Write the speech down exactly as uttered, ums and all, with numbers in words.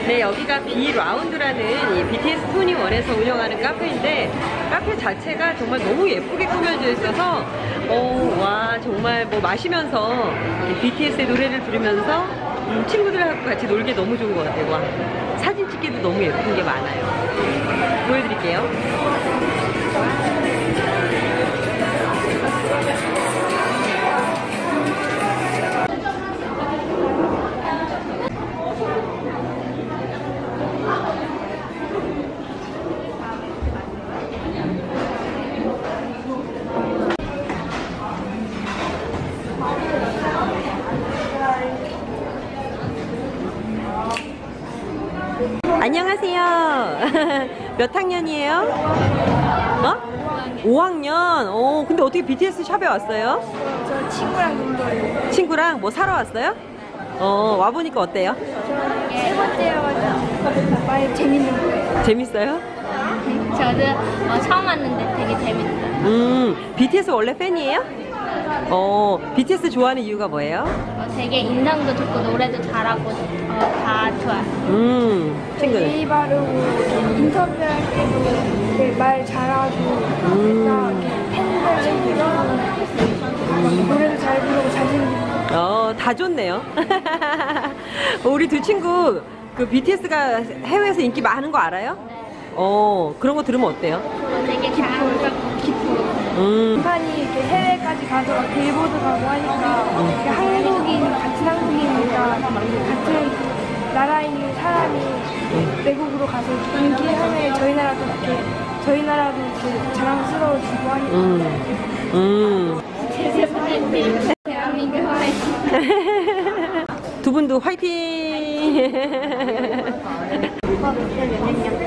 네, 여기가 비라운드라는 이 비티에스 이십일에서 운영하는 카페인데 카페 자체가 정말 너무 예쁘게 꾸며져 있어서 어, 와 정말 뭐 마시면서 비티에스의 노래를 들으면서 음, 친구들하고 같이 놀기 너무 좋은 것 같아요. 와, 사진 찍기도 너무 예쁜 게 많아요. 보여드릴게요. 안녕하세요. 몇 학년이에요? 어? 오 학년. 어, 근데 어떻게 비티에스 샵에 왔어요? 저 친구랑 놀러요. 친구랑 뭐 사러 왔어요? 어, 와보니까 어때요? 세 번째여가지고 많이 재밌는 거예요. 재밌어요? 저는 어, 처음 왔는데 되게 재밌어요. 음, 비티에스 원래 팬이에요? 어, 비티에스 좋아하는 이유가 뭐예요? 어, 되게 인상도 좋고 노래도 잘하고 어, 다 좋아요. 음, 친구는? 예의 바르고 인터뷰할 때도 말 잘하고 음. 팬들 챙기고 노래도 잘 부르고 잘생기고. 어, 다 좋네요. 우리 두 친구 그 비티에스가 해외에서 인기 많은 거 알아요? 어, 그런 거 들으면 어때요? 어, 되게 자랑스럽고 기쁘고. 음, 많이 이렇게 해외까지 가서 막 빌보드 가고 하니까 이렇게 한국인 같은 한국인이니까 같은 나라에 있는 사람이 외국으로 가서 이렇게 인기하면 저희 나라도 이렇게 저희 나라도 이렇게 자랑스러워지고 하니까. 음, 음. 대한민국 화이팅! 두 분도 화이팅! 오빠 몇 학년?